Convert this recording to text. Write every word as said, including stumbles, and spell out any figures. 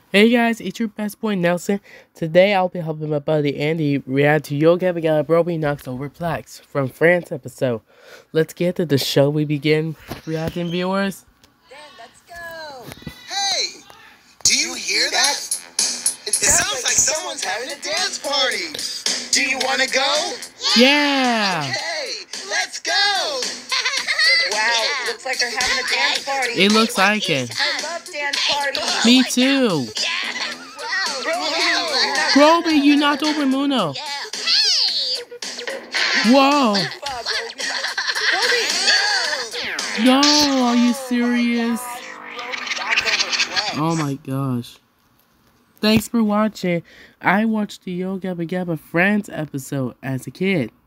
Hey guys, it's your best boy Nelson. Today I'll be helping my buddy Andy react to Yo Gabba Gabba Brobee knocks over Plex from France episode. Let's get to the show. We begin reacting, viewers. Then let's go. Hey, do you hear that? It sounds, it sounds like someone's having a dance party. Do you want to go? Yeah. Okay, let's go. Wow, looks like they're having a dance party. It looks like it. I love dance parties. Me too. Brobee, you knocked over Muno. Whoa. No, are you serious? Oh my gosh. Thanks for watching. I watched the Yo Gabba Gabba Friends episode as a kid.